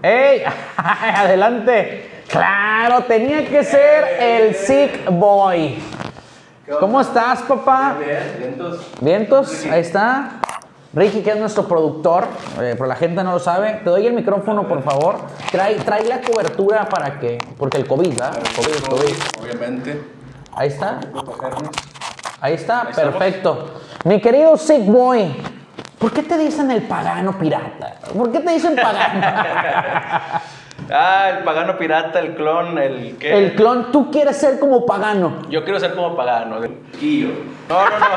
¡Ey! ¡Adelante! ¡Claro! Tenía que ser el Sick Boy. ¿Cómo estás, papá? Bien, vientos. ¿Vientos? Ahí está. Ricky, que es nuestro productor, pero la gente no lo sabe. Te doy el micrófono, por favor. Trae la cobertura para que... Porque el COVID, ¿verdad? COVID. Obviamente. Ahí está. Ahí está, Ahí perfecto. Mi querido Sick Boy, ¿por qué te dicen el pagano pirata? ¿Por qué te dicen pagano? El pagano pirata, el clon, el qué. El clon, tú quieres ser como pagano. Yo quiero ser como pagano. Y yo. No.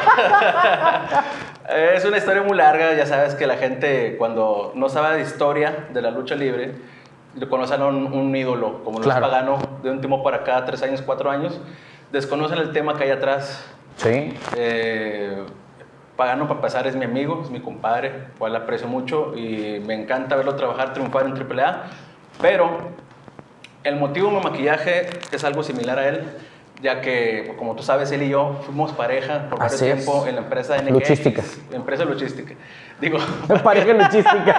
Es una historia muy larga. Ya sabes que la gente, cuando no sabe de historia de la lucha libre, le conocen a un ídolo, como lo es Pagano, de un tiempo para acá, 3 años, 4 años. Desconocen el tema que hay atrás. Sí. Pagano, para empezar, es mi amigo, es mi compadre, cual le aprecio mucho y me encanta verlo trabajar, triunfar en AAA. Pero el motivo de mi maquillaje es algo similar a él, ya que, como tú sabes, él y yo fuimos pareja por varios tiempo en la empresa de NGX. Luchística. Empresa luchística. Digo, pareja luchística.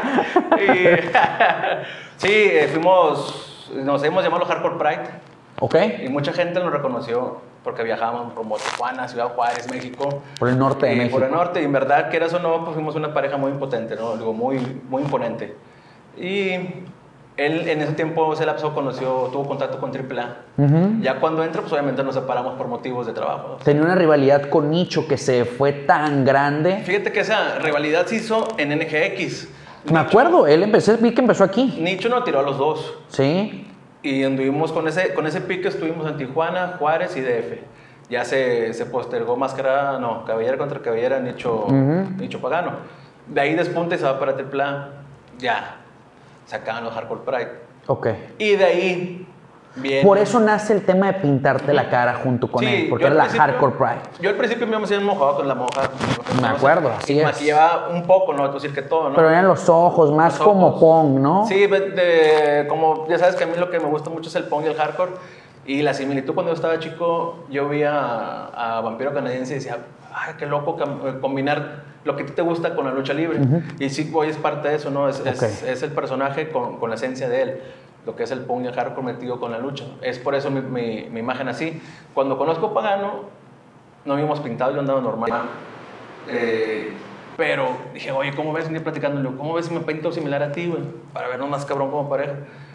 Sí, nos hemos llamado Hardcore Pride. Ok. Y mucha gente nos reconoció porque viajábamos por Tijuana, Ciudad Juárez, México. Por el norte de México. Por el norte, y en verdad, quieras o no, pues fuimos una pareja muy impotente, ¿no? Digo, muy imponente. Y él en ese tiempo, ese lapso, tuvo contacto con AAA. Ya cuando entra, pues obviamente nos separamos por motivos de trabajo, ¿no? Tenía una rivalidad con Nicho que se fue tan grande. Fíjate que esa rivalidad se hizo en NGX. Me acuerdo, vi que empezó aquí. Nicho nos tiró a los dos. Sí. Y anduvimos con ese pique, estuvimos en Tijuana, Juárez y DF. Ya se postergó cabellera contra cabellera, Nicho Pagano. De ahí despunte se va para AAA. Ya, sacaban los Hardcore Pride. Ok. Y de ahí viene... Por eso nace el tema de pintarte la cara junto con él, porque era la Hardcore Pride. Yo al principio me hacía mojado con la moja. Me acuerdo, así es. Maquillaba un poco, no voy a decir que todo, ¿no? Pero eran los ojos, más como Pong, ¿no? Sí, como ya sabes que a mí lo que me gusta mucho es el Pong y el Hardcore. Y la similitud, cuando yo estaba chico, yo vi a Vampiro Canadiense y decía, ay, qué loco combinar lo que a ti te gusta con la lucha libre. Y Sick Boy es parte de eso, ¿no? Es el personaje con la esencia de él, lo que es el Pong y el Hardcore metido con la lucha. Es por eso mi imagen así. Cuando conozco a Pagano, no habíamos pintado, yo andaba normal. Pero dije, oye, ¿cómo ves? Venía platicándole, ¿cómo ves si me pinto similar a ti, güey? Para vernos más cabrón como pareja.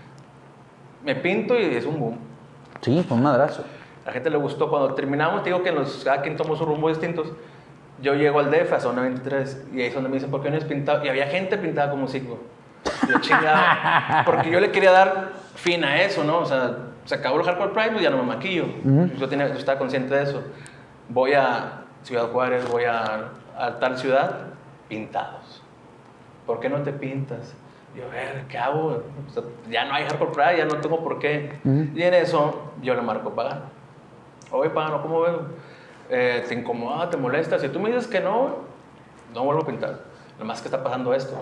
Me pinto y es un boom. Sí, fue un madrazo. A la gente le gustó. Cuando terminamos, te digo que cada quien tomó sus rumbos distintos. Yo llego al DF, a Zona 23, y ahí es donde me dicen, ¿por qué no es pintado? Y había gente pintada como Sick Boy. Yo chingaba, porque yo le quería dar fin a eso, ¿no? O sea, se acabó el Hardcore Pride, pues ya no me maquillo. Yo estaba consciente de eso. Voy a Ciudad Juárez, voy a tal ciudad, pintados. ¿Por qué no te pintas? Yo, ¿qué hago? O sea, ya no hay Hardcore Pride, ya no tengo por qué. Y en eso, yo le marco Pagano. Oye, Pagano, ¿cómo veo? ¿Te incomoda? ¿Te molesta? Si tú me dices que no vuelvo a pintar. Nomás que está pasando esto.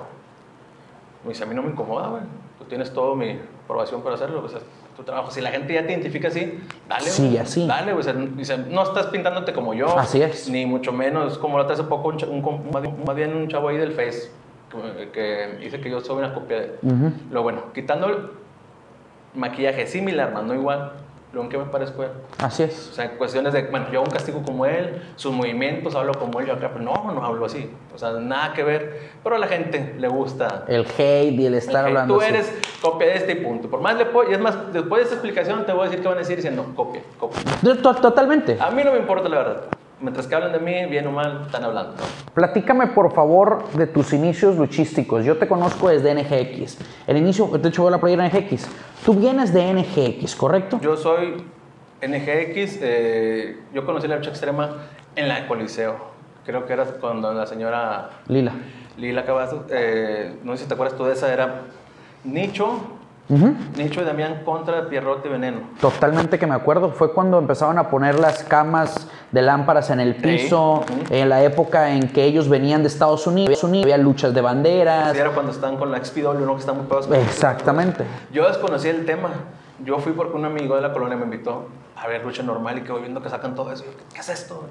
Me dice, a mí no me incomoda, güey. Tú tienes toda mi aprobación para hacerlo. O sea, tu trabajo. Si la gente ya te identifica así, dale, güey. Sí, así. Dale, güey. O sea, dice, no estás pintándote como yo. Así es. Ni mucho menos. Como lo hace poco, más bien un chavo ahí del Face que dice que yo soy una copia de él. Lo bueno, quitando el maquillaje similar, más no igual, lo en que me parezco él. Así es. O sea, cuestiones de, bueno, yo hago un castigo como él, sus movimientos, hablo como él, yo acá, pero no hablo así. O sea, nada que ver. Pero a la gente le gusta el hate y el estar hablando tú así. eres copia de este punto. Por más y es más, después de esta explicación te voy a decir que van a decir diciendo copia. Totalmente. A mí no me importa la verdad. Mientras que hablen de mí, bien o mal, están hablando. Platícame, por favor, de tus inicios luchísticos. Yo te conozco desde NGX. El inicio, de hecho, voy a la playera NGX. Tú vienes de NGX, ¿correcto? Yo soy NGX. Yo conocí la lucha extrema en la Coliseo. Creo que era cuando la señora Lila Cavazos, no sé si te acuerdas tú de esa, era Nicho y Damián contra Pierrot y Veneno. Totalmente que me acuerdo. Fue cuando empezaron a poner las camas de lámparas en el piso, en la época en que ellos venían de Estados Unidos. Había luchas de banderas. Sí, era cuando estaban con la XPW, ¿no? Que están muy pegados. Exactamente. Yo desconocí el tema. Yo fui porque un amigo de la colonia me invitó a ver lucha normal y que voy viendo que sacan todo eso. ¿Qué es esto?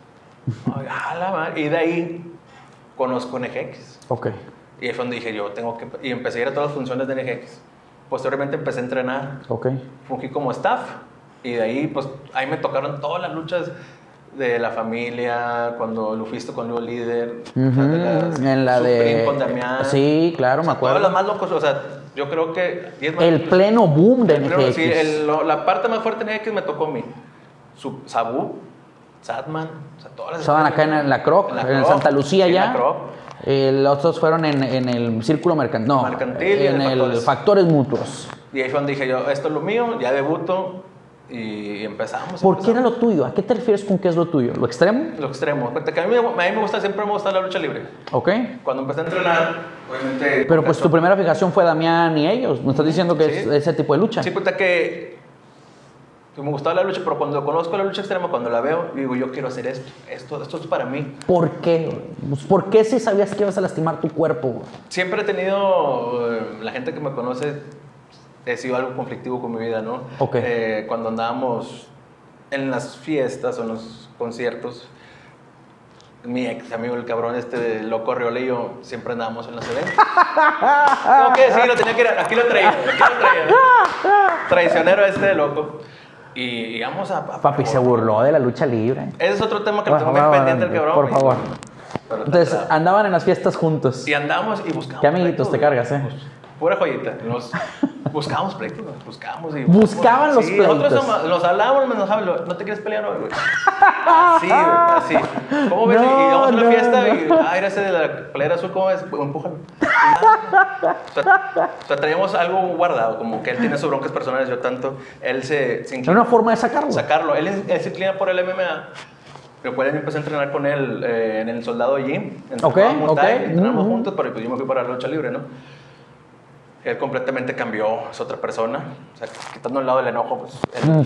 Y de ahí conozco NGX. Ok. Y ahí fue donde dije, y empecé a ir a todas las funciones de NGX. Posteriormente empecé a entrenar. Ok. Fungí como staff. Y de ahí, pues, ahí me tocaron todas las luchas de la familia, cuando Lufisto con Lugo Líder. O sea, En la Supreme de... con Damián. Sí, claro, me acuerdo. Todas las más locos, o sea, yo creo que... El pleno boom de NGX. Sí, la parte más fuerte de NGX me tocó a mí. Sabu, Satman, o sea, todas las... Estaban acá en la Croc, en Santa Lucía sí, ya. En la Croc. Los otros fueron en el Círculo Mercantil. No, Mercantil y en el Factores Mutuos. Y ahí fue donde dije yo, esto es lo mío, ya debuto y empezamos. ¿Por qué era lo tuyo? ¿A qué te refieres con qué es lo tuyo? ¿Lo extremo? Lo extremo. Cuenta que a mí me gusta, siempre me gusta la lucha libre. Ok. Cuando empecé a entrenar, obviamente... Pero pues tu primera fijación fue Damián y ellos. ¿Me estás diciendo que es ese tipo de lucha? Sí, cuenta que me gustaba la lucha, pero cuando conozco la lucha extrema, cuando la veo, digo, yo quiero hacer esto es para mí. ¿Por qué? Pues, ¿por qué si sabías que ibas a lastimar tu cuerpo? Siempre he tenido, la gente que me conoce, he sido algo conflictivo con mi vida, ¿no? Ok. Cuando andábamos en las fiestas o en los conciertos, mi ex amigo, el cabrón de Loco Riola y yo, siempre andábamos en los eventos. Tengo que decirlo, tenía que ir, aquí lo traía. Traicionero de Loco. Y íbamos a Papi se burló de la lucha libre. Ese es otro tema que lo tengo bien pendiente el cabrón. Por favor. Entonces, andaban en las fiestas juntos. Y andamos y buscamos. Qué amiguitos te cargas, ¿eh? Pura joyita. Buscábamos pleitos, buscábamos y... Buscaban los pleitos. Nosotros nos hablábamos, ¿no te quieres pelear hoy, güey? Así, güey, así. ¿Cómo ves? No, y vamos a una no, fiesta no. y... Era ese de la playera azul, ¿cómo es? Empújalo. O sea, traíamos algo guardado, como que él tiene sus broncas personales, yo tanto. Él se Era inclina... una forma de sacarlo. Él se inclina por el MMA. Pero pues empecé a entrenar con él en el Soldado Gym. Ok. Entrenamos juntos, pero pues yo me fui para la lucha libre, ¿no? Él completamente cambió, es otra persona. O sea, quitando el lado del enojo, pues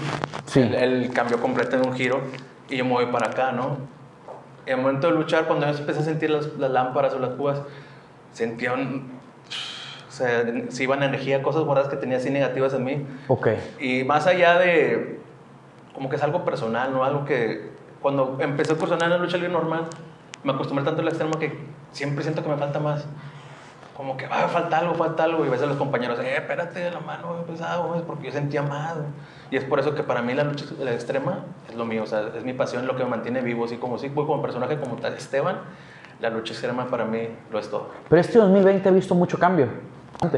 él cambió completamente un giro y yo me voy para acá, ¿no? Y en el momento de luchar, cuando yo empecé a sentir las lámparas o las púas, sentía o sea, se iban energía, cosas guardadas que tenía así negativas en mí. Ok. Y más allá de, como que es algo personal, ¿no? Algo que cuando empecé a incursionar en la lucha libre normal, me acostumbré tanto al extremo que siempre siento que me falta más. Como que falta algo. Y a veces los compañeros, espérate, la mano pesado, güey, porque yo sentía más. Y es por eso que para mí la lucha extrema es lo mío, o sea, es mi pasión, lo que me mantiene vivo. Así como personaje, como tal Esteban, la lucha extrema para mí lo es todo. Pero este 2020 he visto mucho cambio. Antes.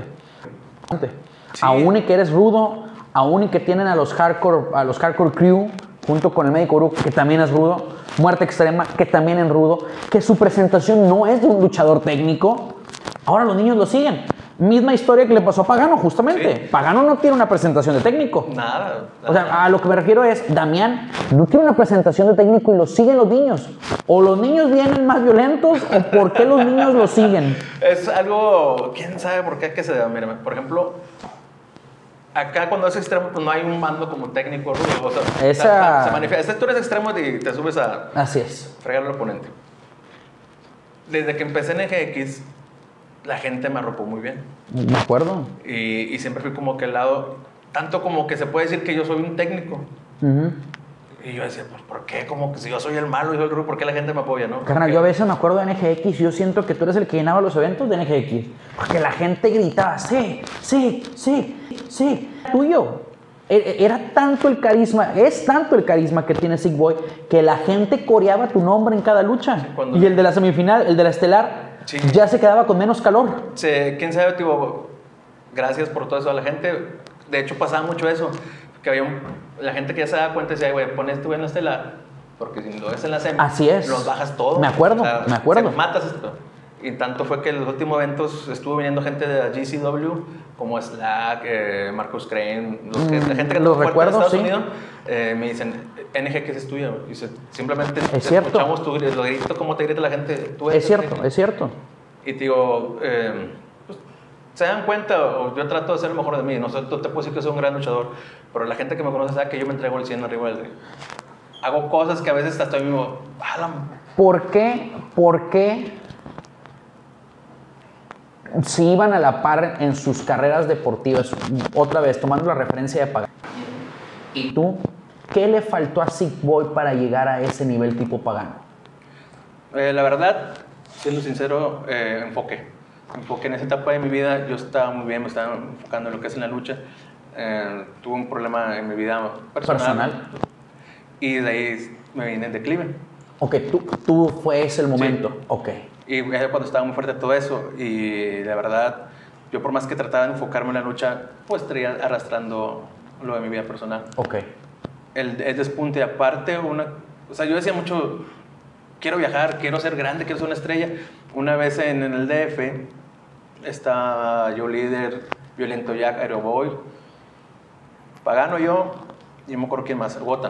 Sí. Aún y que eres rudo, aún y que tienen a los hardcore crew, junto con el médico Uruk, que también es rudo, Muerte Extrema, que también es rudo, que su presentación no es de un luchador técnico. Ahora los niños lo siguen. Misma historia que le pasó a Pagano, justamente. Sí. Pagano no tiene una presentación de técnico. Nada. O sea, a lo que me refiero es, Damián no tiene una presentación de técnico y lo siguen los niños. O los niños vienen más violentos, o por qué los niños lo siguen. Es algo, quién sabe por qué que se da. Mira, por ejemplo, acá cuando es extremo, pues no hay un mando como técnico rudo. O sea, se manifiesta. Tú eres extremo y te subes a Así es. fregar al oponente. Desde que empecé en EGX, la gente me arropó muy bien. Me acuerdo. Y siempre fui como que al lado, tanto como que se puede decir que yo soy un técnico. Y yo decía, pues, ¿por qué? Como que si yo soy el malo y soy el rudo, ¿por qué la gente me apoya, no? Carnal, yo a veces me acuerdo de NGX y yo siento que tú eres el que llenaba los eventos de NGX. Porque la gente gritaba, sí, tuyo. Era tanto el carisma, es tanto el carisma que tiene Sick Boy, que la gente coreaba tu nombre en cada lucha. Sí, cuando... Y el de la semifinal, el de la estelar, sí, ya se quedaba con menos calor. Sí, quién sabe, tipo, gracias por todo eso a la gente. De hecho, pasaba mucho eso. Que había la gente que ya se daba cuenta y decía, güey, pones tú en la estelar, porque si lo ves en la semi, así es. los bajas todos. Me acuerdo, me acuerdo. Matas esto. Y tanto fue que en los últimos eventos estuvo viniendo gente de la GCW, como Slack, Marcus Crane, la gente que lo no fue recuerdo, de Estados sí. Unidos, me dicen, NG, ¿qué es tuyo? Y simplemente es cierto. Escuchamos tu grito, cómo te grita la gente. Tú es cierto, es cierto. Y te digo, pues, se dan cuenta, o yo trato de hacer lo mejor de mí. No te puedo decir que soy un gran luchador, pero la gente que me conoce sabe que yo me entrego el 100 arriba del ring. Hago cosas que a veces hasta estoy mismo, ¿Por qué si iban a la par en sus carreras deportivas, otra vez tomando la referencia de Pagano? ¿Y tú qué le faltó a Sick Boy para llegar a ese nivel tipo Pagano? La verdad, siendo sincero, enfoque. Porque en esa etapa de mi vida yo estaba muy bien, me estaba enfocando en lo que es en la lucha. Tuve un problema en mi vida personal. Y de ahí me vine en declive. Ok, tú fue ese el momento. Sí. Ok. Y era cuando estaba muy fuerte todo eso. Y la verdad, yo por más que trataba de enfocarme en la lucha, pues estaría arrastrando lo de mi vida personal. Ok. El despunte, aparte, o sea, yo decía mucho, quiero viajar, quiero ser grande, quiero ser una estrella. Una vez en el DF, estaba yo líder, Violento Jack, Aeroboy, Pagano, yo, y no me acuerdo quién más, Gotham.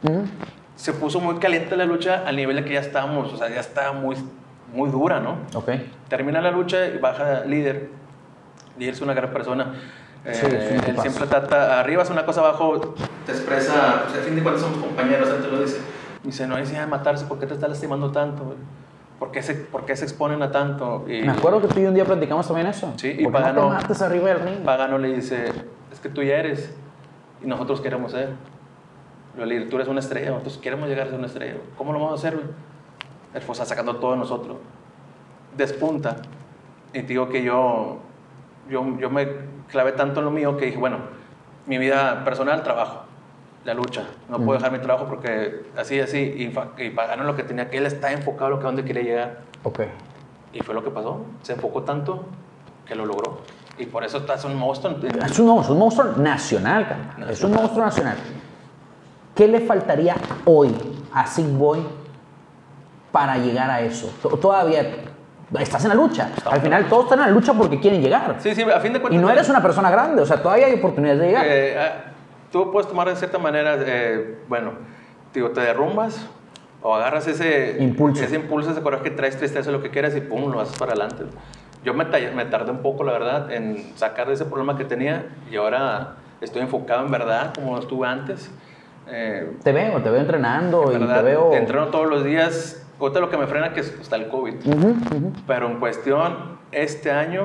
Se puso muy caliente la lucha al nivel de que ya estábamos, o sea, ya estaba muy, muy dura, ¿no? Ok. Termina la lucha y baja líder. Líder es una gran persona. Sí, él siempre trata, arriba es una cosa, abajo te expresa, o sea, a fin de cuentas somos compañeros, él te lo dice. Me dice, no hay necesidad de matarse, ¿por qué te está lastimando tanto? ¿Por qué se exponen a tanto? Y, me acuerdo que tú y un día platicamos también eso. Sí, y Pagano, no te mates arriba del ring. Pagano le dice, es que tú ya eres y nosotros queremos ser. Tú eres una estrella, nosotros queremos llegar a ser una estrella. ¿Cómo lo vamos a hacer? Él fue sacando todo de nosotros. Despunta. Y te digo que yo me clavé tanto en lo mío que dije, bueno, mi vida personal, trabajo, la lucha. No puedo dejar mi trabajo porque así, y Pagano lo que tenía, que él está enfocado a lo que a donde quería llegar. Ok. Y fue lo que pasó. Se enfocó tanto que lo logró. Y por eso es un monstruo. Es un monstruo nacional, carnal. Es un monstruo nacional. ¿Qué le faltaría hoy a Sick Boy para llegar a eso? Todavía estás en la lucha. Al final todos están en la lucha porque quieren llegar. Sí, a fin de cuentas. Y no eres una persona grande, o sea, todavía hay oportunidades de llegar. Tú puedes tomar de cierta manera, bueno, digo, te derrumbas o agarras ese impulso, ese coraje que traes, tristeza, lo que quieras y pum, lo haces para adelante. Yo me tardé un poco, la verdad, en sacar de ese problema que tenía y ahora estoy enfocado en verdad como estuve antes. Te veo entrenando y te veo... Entreno todos los días. Ahorita lo que me frena que está el COVID. Pero en cuestión, este año...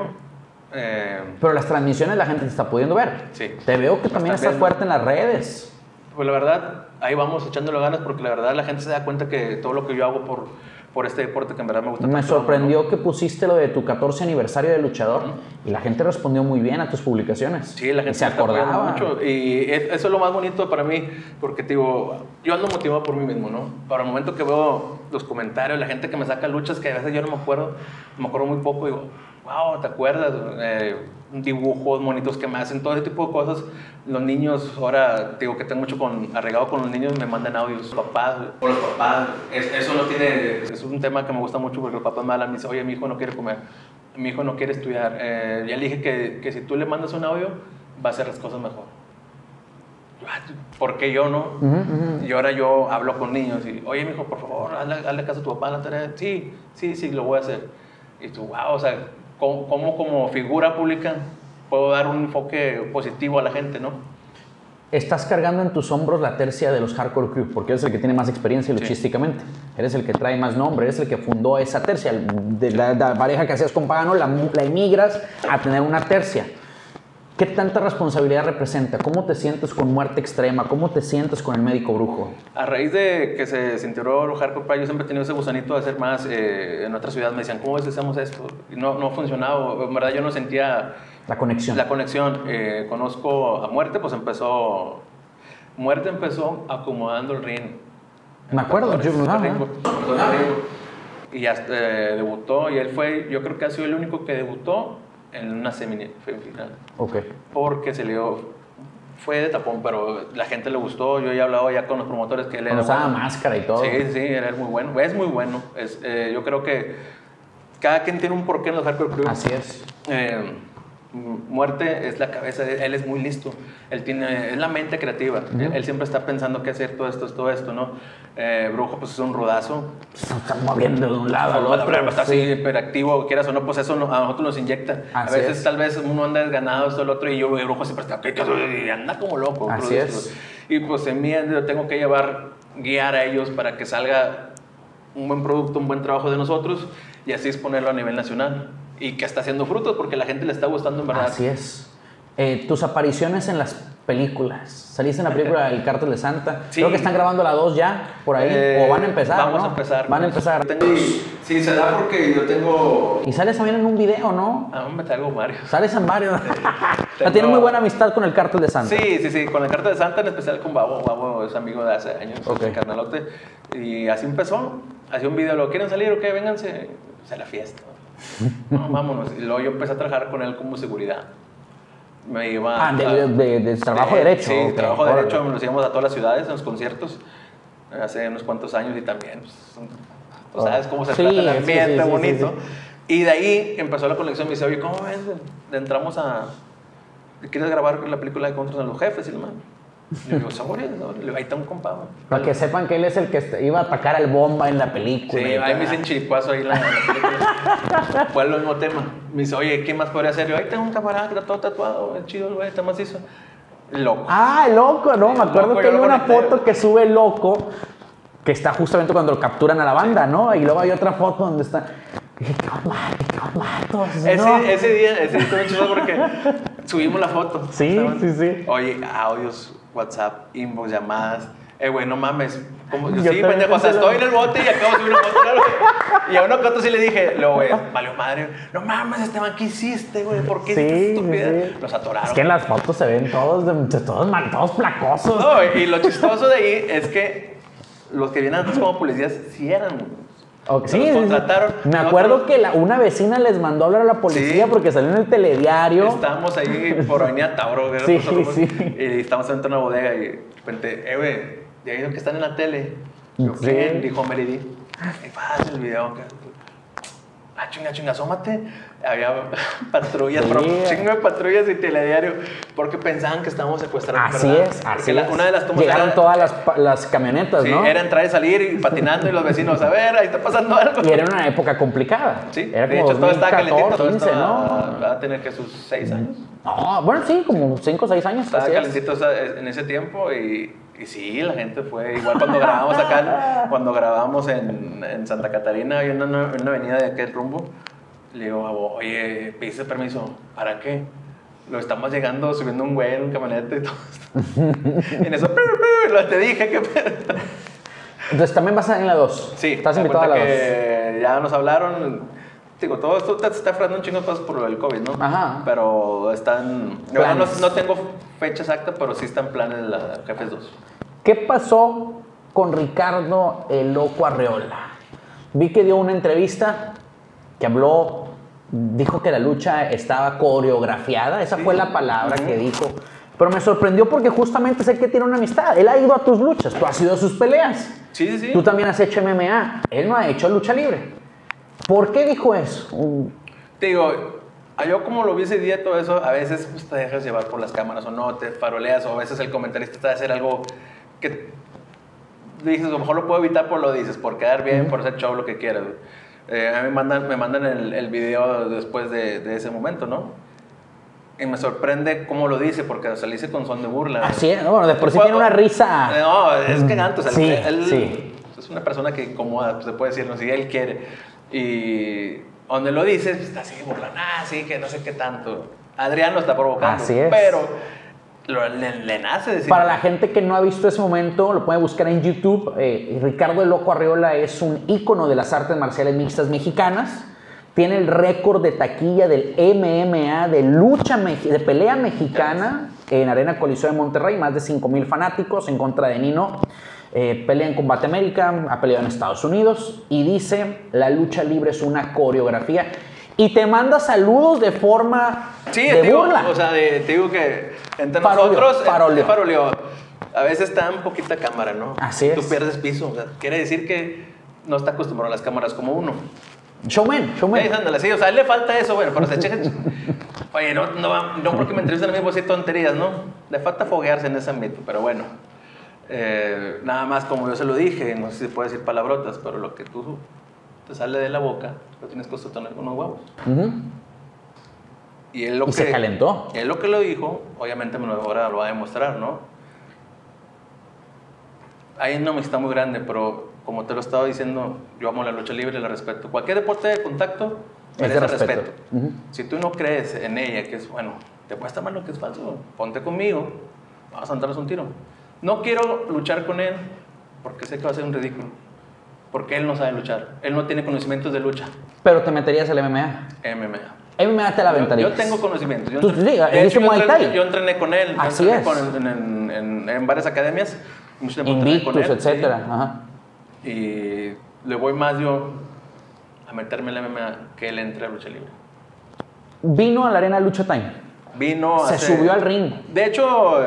pero las transmisiones la gente te está pudiendo ver. Sí. Te veo que también estás fuerte en las redes. Pues la verdad, ahí vamos echándole ganas porque la verdad la gente se da cuenta que todo lo que yo hago por este deporte que en verdad me gusta. Me sorprendió que pusiste lo de tu 14 aniversario de luchador y la gente respondió muy bien a tus publicaciones. Sí, la gente se acordaba mucho y eso es lo más bonito para mí porque digo, yo ando motivado por mí mismo, ¿no? Para el momento que veo los comentarios, la gente que me saca luchas que a veces yo no me acuerdo muy poco, digo, wow, ¿te acuerdas? Dibujos, monitos que me hacen, todo ese tipo de cosas. Los niños, ahora digo que tengo mucho arreglado con los niños, me mandan audios, papás, o los papás, eso no tiene, es un tema que me gusta mucho porque los papás me hablan, me dicen, oye, mi hijo no quiere comer, mi hijo no quiere estudiar, ya le dije que si tú le mandas un audio, va a hacer las cosas mejor. ¿Por qué yo no? Y ahora yo hablo con niños y, oye, mi hijo, por favor, hazle caso a tu papá en la tarea. Sí, lo voy a hacer. Y tú, wow, o sea, ¿cómo como figura pública puedo dar un enfoque positivo a la gente, no? Estás cargando en tus hombros la tercia de los Hardcore Crew, porque eres el que tiene más experiencia luchísticamente. Sí. Eres el que trae más nombre, eres el que fundó esa tercia. De la pareja que hacías con Pagano, la emigras a tener una tercia. ¿Qué tanta responsabilidad representa? ¿Cómo te sientes con Muerte Extrema? ¿Cómo te sientes con el Médico Brujo? A raíz de que se integró el Hardcore Pride, yo siempre he tenido ese gusanito de hacer más. En otras ciudades me decían, ¿cómo ves si hacemos esto? Y no ha funcionado. En verdad yo no sentía... La conexión. Conozco a Muerte, pues Muerte empezó acomodando el ring. Me acuerdo, y ya debutó, y él fue, yo creo que ha sido el único que debutó en una semifinal. Ok. Porque fue de tapón, pero la gente le gustó. Yo ya he hablado ya con los promotores que él era usaba máscara y todo. Sí, era muy bueno. Es muy bueno. Yo creo que cada quien tiene un porqué en los Hardcore Crew. Así es. Muerte es la cabeza, él es muy listo, es la mente creativa, él siempre está pensando qué hacer, todo esto, ¿no? Brujo pues es un rudazo, se está moviendo de un lado al otro, está así hiperactivo, quieras o no, pues eso a nosotros nos inyecta. Así a veces tal vez uno anda desganado, esto, el otro, y yo, el Brujo siempre está, y anda como loco. Así es. Y pues en mí yo tengo que guiar a ellos para que salga un buen producto, un buen trabajo de nosotros, y así exponerlo a nivel nacional. Y que está haciendo frutos porque la gente le está gustando en verdad. Así es. Tus apariciones en las películas. Saliste en la película El Cártel de Santa. Sí. Creo que están grabando la 2 ya, por ahí. O van a empezar, Vamos ¿no? a empezar. Van a empezar. Sí, se da porque yo tengo... Y sales también en un video, ¿no? me traigo varios. Sales en varios. Tengo- Tienes muy buena amistad con el Cártel de Santa. Sí, con el Cártel de Santa, en especial con Babo. Babo es amigo de hace años, Ok. el carnalote. Y así empezó. Hacía un video, ¿lo quieren salir o qué? Vénganse. Pues a la fiesta. No, vámonos. Y luego yo empecé a trabajar con él como seguridad. Me iba... de trabajo derecho. Sí, ok, trabajo órale. derecho. Nos íbamos a todas las ciudades, a los conciertos. Hace unos cuantos años y también, pues, sabes cómo se Sí, trata el sí, ambiente, sí, bonito. sí. Y de ahí empezó la conexión. Me dice, oye, ¿cómo ves? Le entramos a... ¿Quieres grabar la película de Contra los Jefes? Y le mando. Le digo, sobre, le digo, ahí está un compa. Para que sepan que él es el que iba a atacar al bomba en la película. Sí, y ahí tal. me dicen chiricuazo ahí en la película. Fue el mismo tema. Me dice, oye, ¿qué más podría hacer? Yo, ahí tengo un camarada que está todo tatuado, el chido, el güey, está macizo. Loco. Ah, el loco, ¿no? Sí, Me acuerdo loco, que yo hay lo una conecté. foto que sube el loco, que está justamente cuando lo capturan a la banda, ¿no? Y luego hay otra foto donde está... Dije, ¿qué onda? Ese día estuvo chido porque subimos la foto. Sí, ¿saben? sí. Oye, audios, WhatsApp, inbox, llamadas. Güey, no mames. Como, Yo sí, también pendejo, o sea, pensé lo estoy en el bote y acabo de subir una foto. Claro, güey. Y a uno que otro sí le dije, luego, güey, valió madre. No mames, Esteban, ¿qué hiciste, güey? ¿Por qué hiciste estupidez? Sí. Los atoraron. Es que en las fotos se ven todos placosos. No, y lo chistoso de ahí es que los que vienen antes como policías sí eran. Ok, Se los contrataron. Me acuerdo Nosotros- que una vecina les mandó a hablar a la policía Sí. porque salió en el telediario. Estábamos ahí por Avenida Tauro, güey, Sí, nosotros, sí. y estábamos dentro de una bodega y de repente, güey, de ahí que están en la tele. Yo, Sí. ¿quién? Dijo Meridi. Y pasa el video. Chinga, asómate. Había patrullas, Sí. pero chingo de patrullas y telediario, porque pensaban que estábamos secuestrando. Así ¿verdad? es, Porque así es. una de las tomas Llegaron era, todas las camionetas, sí, ¿no? era entrar y salir y patinando y los vecinos, a ver, ahí está pasando algo. Y era una época complicada. Sí, Era de como hecho todo estaba 2014, calentito, todo 15, estaba, ¿no? va a tener que sus 6 años. No, bueno, sí, como 5 o 6 años. Estaba así es. calentito en ese tiempo y sí, la gente fue igual cuando grabamos acá, cuando grabamos en Santa Catarina, hay una avenida de aquel rumbo. Le digo, oye, ¿pediste permiso? ¿Para qué? Lo estamos llegando, subiendo un güey en un camioneta y todo esto. Y en eso, te dije que... Entonces también vas a en la 2. Sí, Estás me invitado a la cuenta 2. que ya nos hablaron. Digo, todo esto te está frenando un chingo de cosas por el COVID, ¿no? Ajá. Pero están... Planes. No tengo fecha exacta, pero sí están planes de la Jefes 2. ¿Qué pasó con Ricardo el Loco Arreola? Vi que dio una entrevista que habló, dijo que la lucha estaba coreografiada, esa fue la palabra que dijo. Pero me sorprendió porque justamente sé que tiene una amistad. Él ha ido a tus luchas, tú has ido a sus peleas. Sí. Tú también has hecho MMA, él no ha hecho lucha libre. ¿Por qué dijo eso? Te digo, yo como lo vi ese día, todo eso, a veces pues, te dejas llevar por las cámaras o no, te faroleas, o a veces el comentarista te va a hacer algo que dices, a lo mejor lo puedo evitar, por lo dices, por quedar bien, por hacer show, lo que quieras. A mí me mandan el video después de ese momento, ¿no? Y me sorprende cómo lo dice, porque o sea, lo dice con son de burla. Así es, bueno, de por sí Pues, tiene una risa. No, es que gato, o sea, Sí, él sí. es una persona que incomoda, se puede decir, no, si él quiere. Y donde lo dice, pues, está así burlando, sí, que no sé qué tanto. Adrián lo está provocando. Así es. Pero le nace decir. Para la gente que no ha visto ese momento, lo puede buscar en YouTube. Ricardo el Loco Arreola es un ícono de las artes marciales mixtas mexicanas. Tiene el récord de taquilla del MMA, de lucha, de pelea mexicana en Arena Coliseo de Monterrey. Más de 5,000 fanáticos en contra de Nino. Pelea en Combate América, ha peleado en Estados Unidos. Y dice, la lucha libre es una coreografía. Y te manda saludos de forma Sí, de te digo, burla. o sea, te digo que entre Faroleo, nosotros, faroleo. a veces está en poquita cámara, ¿no? Así es. Tú pierdes piso. O sea, quiere decir que no está acostumbrado a las cámaras como uno. Showman. Sí, ándale, sí, o sea, a él le falta eso, bueno, pero se checa. Oye, no porque me entrevistan a mí, pues, tonterías, ¿no? Le falta foguearse en ese ámbito, pero bueno. Nada más como yo se lo dije, no sé si puedo decir palabrotas, pero lo que tú te sale de la boca, lo tienes que sostener con los huevos. Ujú. Y él lo Y se calentó. Él lo que lo dijo, obviamente ahora lo va a demostrar, ¿no? Hay una amistad muy grande, pero como te lo estaba diciendo, yo amo la lucha libre y la respeto. Cualquier deporte de contacto Es de merece respeto. respeto. Ujú. Si tú no crees en ella, que es bueno, te puede estar mal lo que es falso, ponte conmigo, vamos a darnos un tiro. No quiero luchar con él porque sé que va a ser un ridículo. Porque él no sabe luchar. Él no tiene conocimientos de lucha. Pero te meterías al MMA. MMA te la aventarías. Yo tengo conocimientos. Tú dices Muay Thai. Yo entrené con él. Así es. En varias academias. Invictus, etcétera. Sí. Ajá. Y le voy más yo a meterme en la MMA que él entre a lucha libre. ¿Vino a la arena Lucha Time? Se subió al ring. De hecho,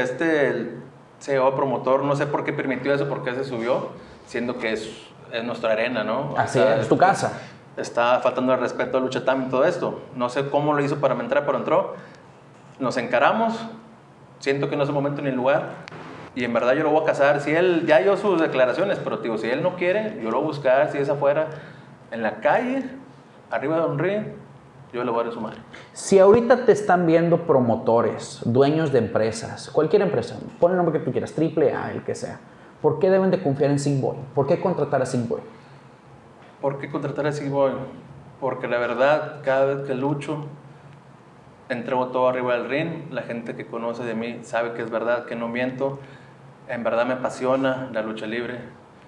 el CEO promotor, no sé por qué permitió eso, por qué se subió, siendo que es nuestra arena, ¿no? Así es tu casa. Está faltando el respeto a Lucha Time y todo esto. No sé cómo lo hizo para entrar, pero entró. Nos encaramos. Siento que no es el momento ni el lugar. Y en verdad yo lo voy a casar. Si él, ya dio sus declaraciones, pero digo, si él no quiere, yo lo voy a buscar. Si es afuera, en la calle, arriba de un ring, yo le voy a dar a su madre. Si ahorita te están viendo promotores, dueños de empresas, cualquier empresa, pon el nombre que tú quieras, AAA, el que sea, ¿por qué deben de confiar en Sick Boy? ¿Por qué contratar a Sick Boy? ¿Por qué contratar a Sick Boy? Porque la verdad, cada vez que lucho, entrego todo arriba del ring. La gente que conoce de mí sabe que es verdad, que no miento. En verdad me apasiona la lucha libre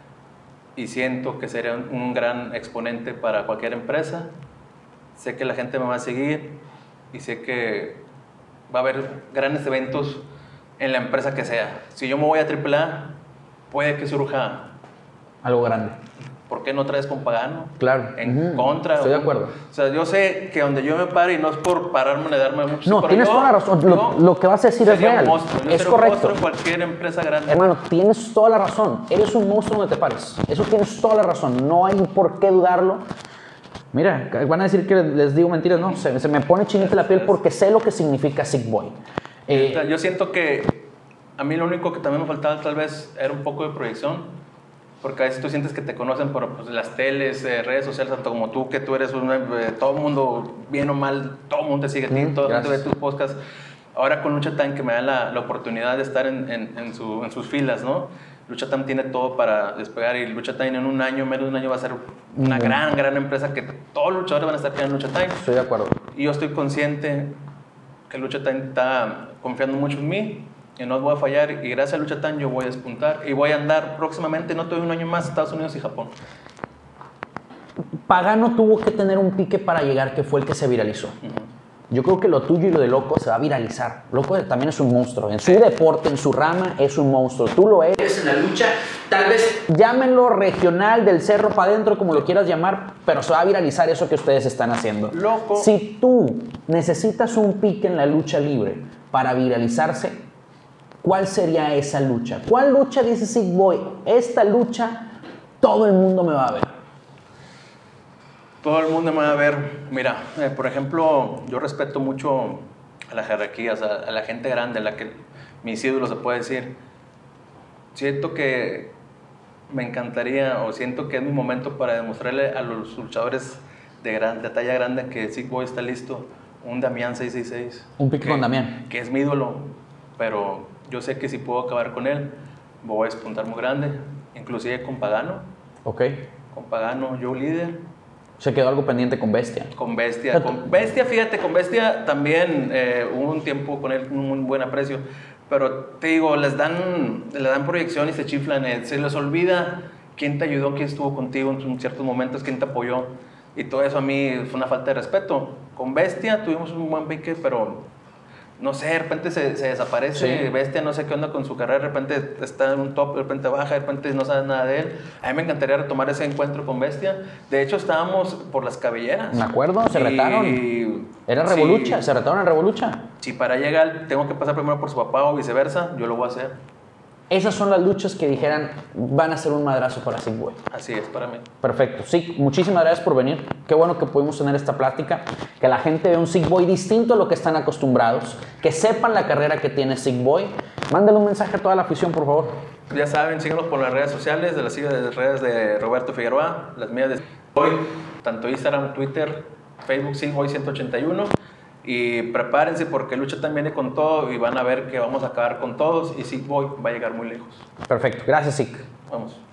y siento que sería un gran exponente para cualquier empresa. Sé que la gente me va a seguir y sé que va a haber grandes eventos en la empresa que sea. Si yo me voy a AAA, puede que surja algo grande. ¿Por qué no traes con Pagano? Claro. En contra. Estoy de acuerdo. O sea, yo sé que donde yo me pare, y no es por pararme de darme mucho. No, tienes toda la razón. Lo que vas a decir es real. Es correcto. En cualquier empresa grande. Hermano, tienes toda la razón. Eres un monstruo donde te pares. Eso tienes toda la razón. No hay por qué dudarlo. Mira, van a decir que les digo mentiras. No, se me pone chinita la piel porque sé lo que significa Sick Boy. Yo siento que a mí lo único que también me faltaba tal vez era un poco de proyección. Porque a veces tú sientes que te conocen por pues, las teles, redes sociales, tanto como tú, que tú eres todo el mundo, bien o mal, todo el mundo te sigue a ti, todo el mundo ve tus podcasts. Ahora con Lucha Time, que me da la oportunidad de estar en sus filas, ¿no? Lucha Time tiene todo para despegar y Lucha Time en un año, menos de un año, va a ser una gran empresa que todos los luchadores van a estar creando Lucha Time. Estoy de acuerdo. Y yo estoy consciente que Lucha Time está confiando mucho en mí. Y no voy a fallar y gracias a Lucha Time yo voy a despuntar y voy a andar próximamente, no tuve un año más, Estados Unidos y Japón. Pagano tuvo que tener un pique para llegar, que fue el que se viralizó. Yo creo que lo tuyo y lo de Loco se va a viralizar. Loco también es un monstruo. En su deporte, en su rama, es un monstruo. Tú lo eres en la lucha. Tal vez llámenlo regional, del cerro para adentro, como lo quieras llamar, pero se va a viralizar eso que ustedes están haciendo. Loco. Si tú necesitas un pique en la lucha libre para viralizarse, ¿cuál sería esa lucha? ¿Cuál lucha dice Sick Boy? Esta lucha, todo el mundo me va a ver. Todo el mundo me va a ver. Mira, por ejemplo, yo respeto mucho a las jerarquías, a la gente grande, a la que mis ídolos se puede decir. Siento que me encantaría, o siento que es mi momento para demostrarle a los luchadores de talla grande que Sick Boy está listo. Un Damián 666. Un pique con Damián. Que es mi ídolo, pero yo sé que si puedo acabar con él, voy a despuntar muy grande, inclusive con Pagano. Ok. Con Pagano, yo líder. Se quedó algo pendiente con Bestia. Con Bestia. Con Bestia, fíjate, con Bestia también hubo un tiempo con él, un buen aprecio. Pero te digo, le dan proyección y se chiflan. Se les olvida quién te ayudó, quién estuvo contigo en ciertos momentos, quién te apoyó. Y todo eso a mí fue una falta de respeto. Con Bestia tuvimos un buen pique, pero no sé, de repente se desaparece. Sí. Bestia, no sé qué onda con su carrera, de repente está en un top, de repente baja, de repente no sabes nada de él. A mí me encantaría retomar ese encuentro con Bestia. De hecho, estábamos por las cabelleras. Me acuerdo, se retaron. Era Revolucha, se retaron en Revolucha. Si para llegar tengo que pasar primero por su papá o viceversa, yo lo voy a hacer. Esas son las luchas que dijeran van a ser un madrazo para Sick Boy. Así es, para mí. Perfecto. Sick, muchísimas gracias por venir. Qué bueno que pudimos tener esta plática. Que la gente vea un Sick Boy distinto a lo que están acostumbrados. Que sepan la carrera que tiene Sick Boy. Mándale un mensaje a toda la afición, por favor. Ya saben, síganos por las redes sociales, de las redes de Roberto Figueroa, las mías de Sick Boy, tanto Instagram, Twitter, Facebook, Sick Boy 181. Y prepárense porque Lucha también viene con todo y van a ver que vamos a acabar con todos y Sick Boy va a llegar muy lejos. Perfecto. Gracias, Sick. Vamos.